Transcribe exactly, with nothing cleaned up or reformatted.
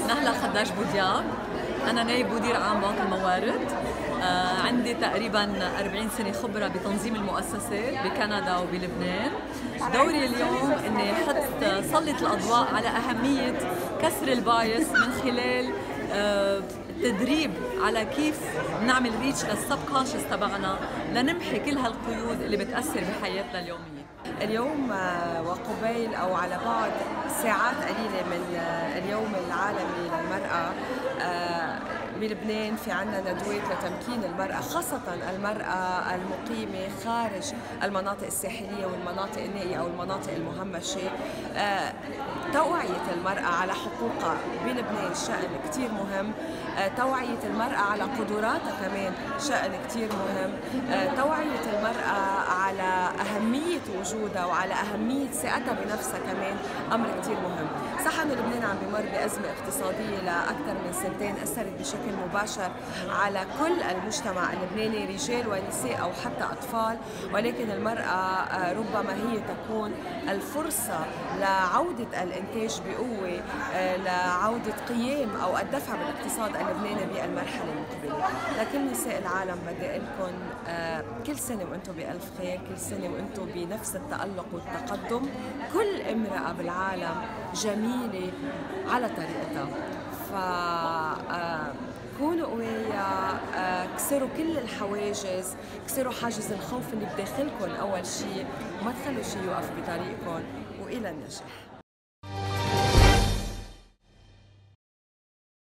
نهلة خداج بودياب. أنا نائب مدير عام بنك الموارد. آه عندي تقريبا أربعين سنة خبرة بتنظيم المؤسسات بكندا وبلبنان. دوري اليوم إني حط سلط الأضواء على أهمية كسر البايس من خلال آه تدريب على كيف نعمل ريتش للسبكونشس تبعنا لنمحي كل هالقيود اللي بتأثر بحياتنا اليومية. اليوم وقبيل أو على بعد ساعات قليلة من اليوم العالمي للمرأة بلبنان في عنا ندوات لتمكين المرأة، خاصة المرأة المقيمة خارج المناطق الساحلية والمناطق النائية أو المناطق المهمشة. توعية المرأة على حقوقها بلبنان شأن كتير مهم، توعية المرأة على قدراتها كمان شأن كتير مهم، توعية المرأة على أهمية وجودها وعلى أهمية ثقتها بنفسها كمان أمر كتير مهم. صح إنه لبنان عم بمر بأزمة اقتصادية لأكثر من سنتين أثرت بشكل مباشر على كل المجتمع اللبناني، رجال ونساء أو حتى أطفال، ولكن المرأة ربما هي تكون الفرصة لعودة الإنتاج بقوة، لعودة قيام أو الدفع بالاقتصاد اللبناني بالمرحلة المقبلة. لكل نساء العالم بدي أقول لكم كل سنة وأنتم بألف خير، كل سنة وأنتم بنفس التألق والتقدم. كل امرأة بالعالم جميلة على طريقتها، ف كونوا قوية، كسروا كل الحواجز، كسروا حاجز الخوف اللي بداخلكم أول شيء، وما تخلوا شيء يوقف بطريقكم، وإلى النجاح.